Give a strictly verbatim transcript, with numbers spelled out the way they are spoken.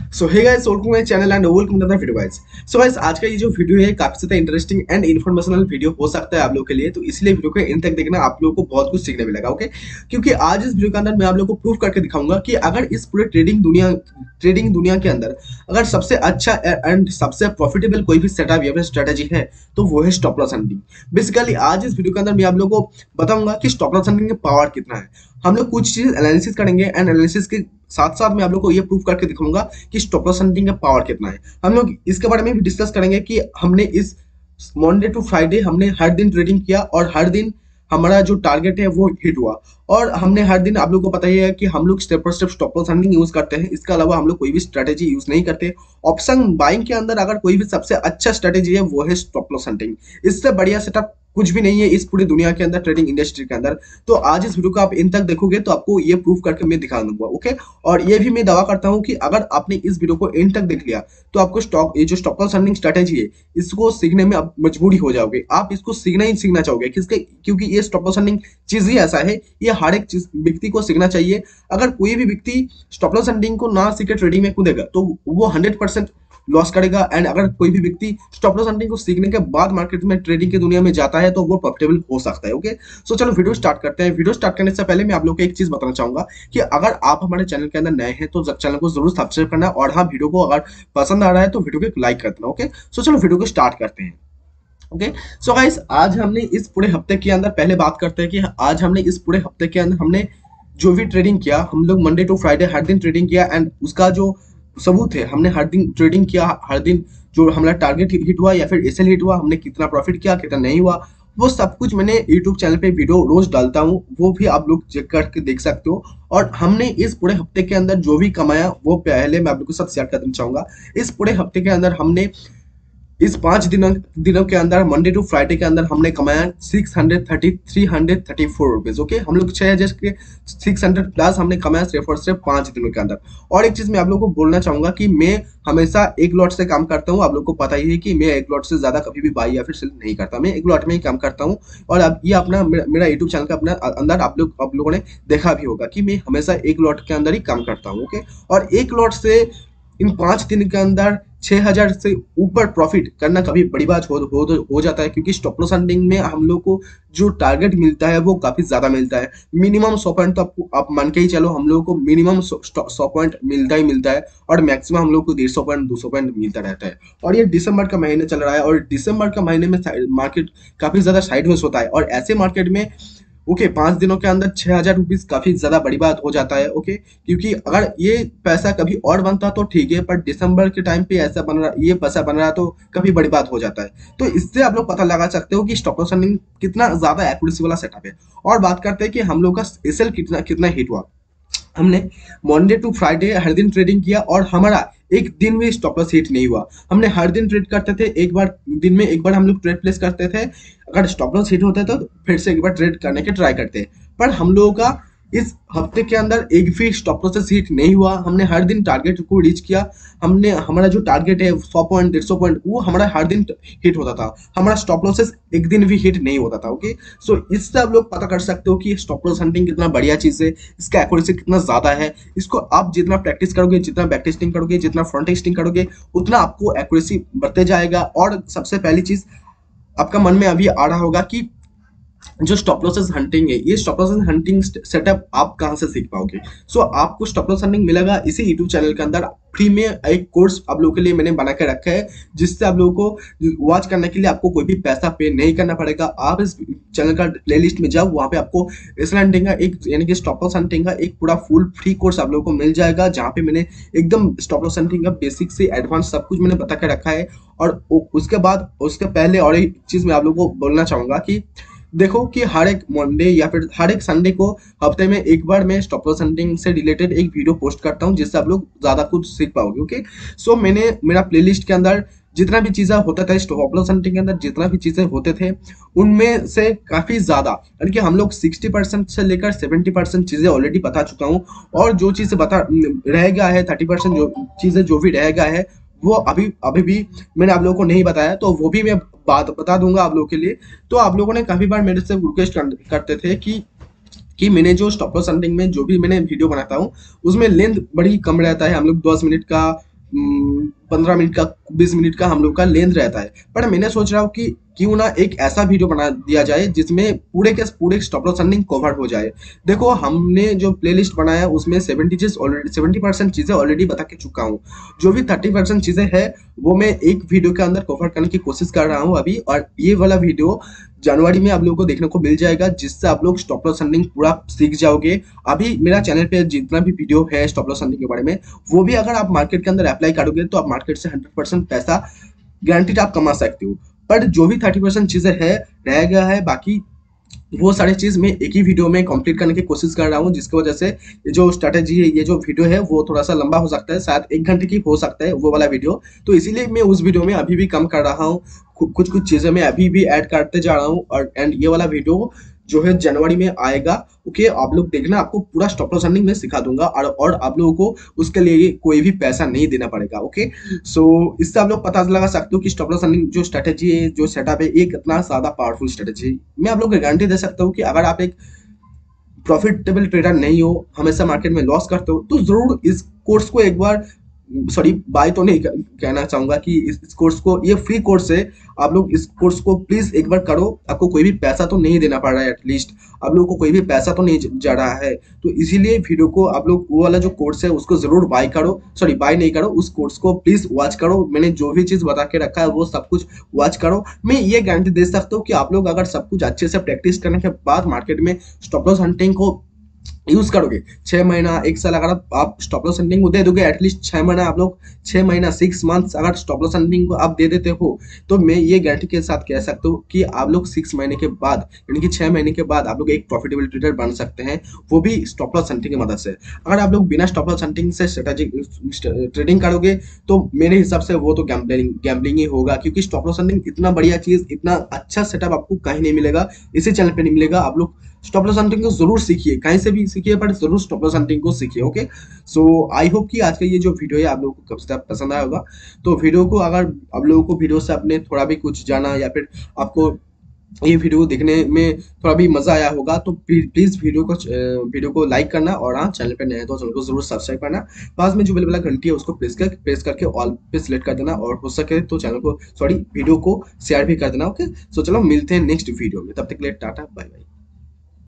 So hey guys, welcome my channel and welcome to the video guys. So guys, आज का ये जो video है काफी ज्यादा इंटरेस्टिंग एंड इन्फॉर्मेशनल वीडियो हो सकता है आप लोगों के लिए, तो इसलिए वीडियो को एंड तक देखना, आप लोगों को बहुत कुछ सीखने मिलेगा। ओके, क्योंकि आज इस वीडियो के अंदर मैं आप लोगों को प्रूव करके दिखाऊंगा कि अगर इस पूरे ट्रेडिंग दुनिया ट्रेडिंग दुनिया के अंदर अगर सबसे अच्छा एंड सबसे प्रॉफिटेबल कोई भी सेटअप या फिर स्ट्रेटेजी है तो वो है स्टॉप लॉस हंटिंग। बेसिकली आज इस वीडियो के अंदर मैं आप लोगों को बताऊंगा कि स्टॉप लॉस हंटिंग का पावर कितना है। हम लोग कुछ चीज एनालिसिस करेंगे एंड एनालिसिस के साथ साथ मैं आप लोग को ये प्रूव करके दिखाऊंगा कि स्टॉप लॉस हंटिंग का पावर कितना है। हम लोग इसके बारे में भी डिस्कस करेंगे कि हमने इस मंडे टू फ्राइडे हमने हर दिन ट्रेडिंग किया और हर दिन हमारा जो टारगेट है वो हिट हुआ। और हमने हर दिन, आप लोग को पता ही है कि हम लोग step by step stop loss hunting use करते हैं। इसके अलावा हम लोग कोई भी स्ट्रेटेजी यूज नहीं करते। ऑप्शन बाइंग के अंदर अगर कोई भी सबसे अच्छा स्ट्रेटेजी है वो है स्टॉप लॉस हंटिंग। इससे बढ़िया सेटअप कुछ भी नहीं है इस पूरी दुनिया के अंदर, ट्रेडिंग इंडस्ट्री के अंदर। तो आज इस वीडियो को आप इन तक देखोगे तो आपको ये प्रूफ करके मैं दिखा दूंगा। ओके, और ये भी मैं दावा करता हूं कि अगर आपने इस वीडियो को इन तक देख लिया तो आपको स्टॉक ये जो स्टॉप लॉस हंटिंग स्ट्रेटेजी है इसको सीखने में आप मजबूरी हो जाओगे। आप इसको सीखना ही सीखना चाहोगे किसके, क्योंकि ये स्टॉप लॉस हंटिंग चीज ही ऐसा है, ये हर एक चीज व्यक्ति को सीखना चाहिए। अगर कोई भी व्यक्ति स्टॉप लॉस हंटिंग को ना सीखे ट्रेडिंग में कूदेगा तो वो हंड्रेड परसेंट लॉस करेगा। एंड अगर कोई भी व्यक्ति स्टॉप लॉस हंटिंग को सीखने के बाद मार्केट में ट्रेडिंग की दुनिया में जाता है तो वो प्रॉफिटेबल हो सकता है। ओके, सो चलो वीडियो स्टार्ट करते हैं। वीडियो स्टार्ट करने से पहले मैं आप लोगों को एक चीज बताना चाहूंगा कि अगर आप हमारे चैनल के अंदर नए हैं तो चैनल को जरूर सब्सक्राइब करना, और हाँ, वीडियो को अगर पसंद आ रहा है तो वीडियो को लाइक कर देना। ओके, सो चलो वीडियो को स्टार्ट करते हैं। ओके, सो गाइस, आज हमने इस पूरे हफ्ते के अंदर पहले बात करते हैं कि आज हमने इस पूरे हफ्ते के अंदर हमने जो भी ट्रेडिंग किया, हम लोग मंडे टू फ्राइडे हर दिन ट्रेडिंग किया एंड उसका जो सबूत है, हमने हर दिन ट्रेडिंग किया, हर दिन जो हमारा टारगेट हिट हुआ या फिर एसएल हिट हुआ, हमने कितना प्रॉफिट किया कितना नहीं हुआ, वो सब कुछ मैंने यूट्यूब चैनल पे वीडियो रोज डालता हूँ, वो भी आप लोग चेक करके देख सकते हो। और हमने इस पूरे हफ्ते के अंदर जो भी कमाया वो पहले मैं आप लोग के साथ शेयर करना चाहूंगा। इस पूरे हफ्ते के अंदर हमने इस पांच दिनों दिनों के अंदर मंडे टू फ्राइडे के अंदर हमने कमाया six hundred thirty three hundred thirty four rupees. Okay, हम लोग छह हजार के सिक्स हंड्रेड प्लस हमने कमाया सिर्फ और सिर्फ पांच दिनों के अंदर। और एक चीज मैं आप लोगों को बोलना चाहूंगा कि मैं हमेशा एक लॉट से काम करता हूँ। आप लोग को पता ही है कि मैं एक लॉट से ज्यादा कभी भी बाई या फिर सेल नहीं करता, मैं एक लॉट में ही काम करता हूँ। और अब ये अपना मेरा यूट्यूब चैनल का अपना अंदर आप लोग आप लोगों ने देखा भी होगा कि मैं हमेशा एक लॉट के अंदर ही काम करता हूँ। ओके, और एक लॉट से इन पांच दिन के अंदर छह हजार से ऊपर प्रॉफिट करना कभी बड़ी बात हो, हो, हो जाता है, क्योंकि स्टॉप लॉस हंटिंग में हम लोग को जो टारगेट मिलता है वो काफी ज्यादा मिलता है। मिनिमम सौ पॉइंट तो आपको आप मान के ही चलो, हम लोगों को मिनिमम सौ पॉइंट मिलता ही मिलता है और मैक्सिमम हम लोग को डेढ़ सौ पॉइंट दो सौ पॉइंट मिलता रहता है। और ये दिसंबर का महीने चल रहा है और दिसंबर का महीने में मार्केट काफी ज्यादा साइडवेज होता है, और ऐसे मार्केट में ओके okay, पांच दिनों के अंदर छह हजार रुपीज काफी ज्यादा बड़ी बात हो जाता है। Okay okay? क्योंकि अगर ये पैसा कभी और बनता तो ठीक है, पर दिसंबर के टाइम पे ऐसा बन रहा, ये पैसा बन रहा तो कभी बड़ी बात हो जाता है। तो इससे आप लोग पता लगा सकते हो कि स्टॉप लॉस हंटिंग कितना ज्यादा एक्यूरेसी वाला सेटअप है। और बात करते हैं कि हम लोग का एसएल कितना कितना हिट हुआ। हमने मंडे टू फ्राइडे हर दिन ट्रेडिंग किया और हमारा एक दिन भी स्टॉप लॉस हिट नहीं हुआ। हमने हर दिन ट्रेड करते थे, एक बार दिन में एक बार हम लोग ट्रेड प्लेस करते थे। अगर स्टॉप लॉस हिट होता तो फिर से एक बार ट्रेड करने के ट्राई करते, पर हम लोगों का इस हफ्ते के अंदर एक भी स्टॉप लॉस हिट नहीं हुआ। हमने हर दिन टारगेट को रीच किया। हमने हमारा जो टारगेट है सौ पॉइंट डेढ़ सौ पॉइंट वो हमारा हर दिन हिट होता था। हमारा स्टॉप लॉसेस एक दिन भी हिट नहीं होता था। ओके, सो इससे आप लोग पता कर सकते हो कि स्टॉप लॉस हंटिंग कितना बढ़िया चीज है, इसका एक्यूरेसी कितना ज्यादा है। इसको आप जितना प्रैक्टिस करोगे, जितना बैक टेस्टिंग करोगे, जितना फ्रंट टेस्टिंग करोगे, उतना आपको एक्यूरेसी बढ़ते जाएगा। और सबसे पहली चीज आपका मन में अभी आ रहा होगा कि जो स्टॉप लॉसेस हंटिंग है, ये स्टॉप लॉस हंटिंग सेटअप आप कहां से सीख पाओगे। सो so, आपको स्टॉप लॉस हंटिंग मिलेगा इसी यूट्यूब चैनल के अंदर। फ्री में एक कोर्स आप लोगों के लिए मैंने बना के रखा है, जिससे आप लोगों को वॉच करने के लिए आपको कोई भी पैसा पे नहीं करना पड़ेगा। आप इस चैनल का प्लेलिस्ट में जाओ, वहां पे आपको एसएल हंटिंग का एक यानी कि स्टॉप लॉस हंटिंग का एक पूरा फुल फ्री कोर्स आप लोगों को मिल जाएगा, जहां पे मैंने एकदम स्टॉप लॉस हंटिंग का बेसिक से एडवांस सब कुछ मैंने बता के रखा है। और उसके बाद उसके पहले और एक चीज मैं आप लोगों को बोलना चाहूंगा कि देखो कि हर एक मंडे या फिर हर एक संडे को हफ्ते में एक बार मैं स्टॉप लॉस हंटिंग से रिलेटेड एक वीडियो पोस्ट करता हूं, जिससे आप लोग ज्यादा कुछ सीख पाओगे। ओके, सो मैंने मेरा प्लेलिस्ट के अंदर जितना भी चीजें होता था स्टॉप लॉस हंटिंग के अंदर, जितना भी चीजें होते थे उनमें से काफी ज्यादा यानी कि हम लोग साठ परसेंट से लेकर सत्तर परसेंट चीजें ऑलरेडी बता चुका हूं। और जो चीजें बता रह गया है, तीस परसेंट जो चीजें जो भी रह गया है वो अभी अभी भी मैंने आप लोगों को नहीं बताया, तो वो भी मैं बात बता दूंगा आप लोगों के लिए। तो आप लोगों ने काफी बार मेरे से रिक्वेस्ट करते थे कि कि मैंने जो स्टॉप लॉस हंटिंग में जो भी मैंने वीडियो बनाता हूँ उसमें लेंथ बड़ी कम रहता है। हम लोग दस मिनट का पंद्रह मिनट का बीस मिनट का हम लोग का लेंथ रहता है। पर मैंने सोच रहा हूँ कि क्यों ना एक ऐसा वीडियो बना दिया जाए जिसमें पूरे के पूरे स्टॉप लॉस अर्निंग कवर हो जाए। देखो हमने जो प्लेलिस्ट बनाया है उसमें सेवेंटी चीज ऑलरेडी सेवेंटी परसेंट चीजें ऑलरेडी बता के चुका हूँ। जो भी थर्टी परसेंट चीजें है वो मैं एक वीडियो के अंदर कवर करने की कोशिश कर रहा हूँ अभी, और ये वाला वीडियो जनवरी में आप लोगों को देखने को मिल जाएगा, जिससे आप लोग स्टॉप लॉस अर्निंग पूरा सीख जाओगे। अभी मेरा चैनल पे जितना भी वीडियो है स्टॉप लॉस अर्निंग के बारे में, वो भी अगर आप मार्केट के अंदर अप्लाई करोगे तो आप मार्केट से हंड्रेड परसेंट पैसा गारंटीड आप कमा सकते हो। पर जो भी थर्टी परसेंट चीजें है रह गया है, बाकी वो सारी चीज मैं एक ही वीडियो में कंप्लीट करने की कोशिश कर रहा हूँ, जिसकी वजह से ये जो स्ट्रेटेजी है, ये जो वीडियो है वो थोड़ा सा लंबा हो सकता है, शायद एक घंटे की हो सकता है वो वाला वीडियो। तो इसीलिए मैं उस वीडियो में अभी भी कम कर रहा हूँ, कुछ कुछ चीजें मैं अभी भी ऐड करते जा रहा हूँ। और एंड ये वाला वीडियो जो है जनवरी में आएगा। ओके, आप लोग देखना, आपको पूरा स्टॉप लॉस अर्निंग में सिखा दूंगा, और और आप लोगों को उसके लिए कोई भी पैसा नहीं देना पड़ेगा। ओके, सो इससे आप लोग पता लगा सकते हो कि स्टॉप लॉस अर्निंग जो स्ट्रेटेजी है, जो सेटअप है, ये कितना ज्यादा पावरफुल स्ट्रेटेजी है। मैं आप लोग को गारंटी दे सकता हूँ कि अगर आप एक प्रॉफिटेबल ट्रेडर नहीं हो, हमेशा मार्केट में लॉस करते हो, तो जरूर इस कोर्स को एक बार, सॉरी बाय तो नहीं कहना चाहूंगा कि इस, इस कोर्स को, ये फ्री कोर्स है, आप लोग इस कोर्स को प्लीज एक बार करो। आपको कोई भी पैसा तो नहीं देना पड़ रहा है, एटलीस्ट आप लोगों को कोई भी पैसा तो नहीं जा रहा है। तो इसीलिए वीडियो को आप लोग वो वाला जो कोर्स है उसको जरूर बाय करो, सॉरी बाय नहीं करो, उस कोर्स को प्लीज वॉच करो। मैंने जो भी चीज बता के रखा है वो सब कुछ वॉच करो। मैं ये गारंटी दे सकता हूँ कि आप लोग अगर सब कुछ अच्छे से प्रैक्टिस करने के बाद मार्केट में स्टॉप लॉस हंटिंग को यूज करोगे, छह महीना एक साल अगर आप, आप स्टॉप लॉस हंटिंग को दे दोगे, एटलीस्ट छह महीना आप लोग, छह महीना सिक्स मंथ्स अगर स्टॉप लॉस हंटिंग को आप दे देते हो, तो मैं ये गारंटी के साथ कह सकता हूँ कि आप लोग सिक्स महीने के बाद, यानी कि छह महीने के बाद आप लोग एक प्रॉफिटेबल ट्रेडर बन सकते हैं, वो भी स्टॉप लॉस हंटिंग की मदद से। अगर आप लोग बिना स्टॉप लॉस हंटिंग से स्ट्रेटेजिक ट्रेडिंग करोगे तो मेरे हिसाब से वो तो गैम्बलिंग गैम्बलिंग ही होगा, क्योंकि स्टॉप लॉस हंटिंग इतना बढ़िया चीज, इतना अच्छा सेटअप आपको कहीं नहीं मिलेगा, इसी चैनल पे नहीं मिलेगा। आप लोग स्टॉप लॉस हंटिंग को जरूर सीखिए, कहीं से भी सीखिए, पर जरूर स्टॉप लॉस हंटिंग को सीखिए। ओके, सो आई होप कि आज का ये जो वीडियो है आप लोगों को कब से पसंद आया होगा। तो वीडियो को, अगर आप लोगों को वीडियो से आपने थोड़ा भी कुछ जाना, या फिर आपको ये वीडियो देखने में थोड़ा भी मजा आया होगा, तो प्लीज वीडियो को वीडियो को लाइक करना, और हाँ चैनल पे नए हैं तो चैनल को जरूर सब्सक्राइब करना। पास में जो बेल वाला घंटी है उसको प्रेस कर प्रेस करके ऑल पे सिलेक्ट कर देना, और हो सके तो चैनल को, सॉरी वीडियो को शेयर भी कर देना। ओके, सो चलो मिलते हैं नेक्स्ट वीडियो में, तब तक के लिए टाटा बाय बाय।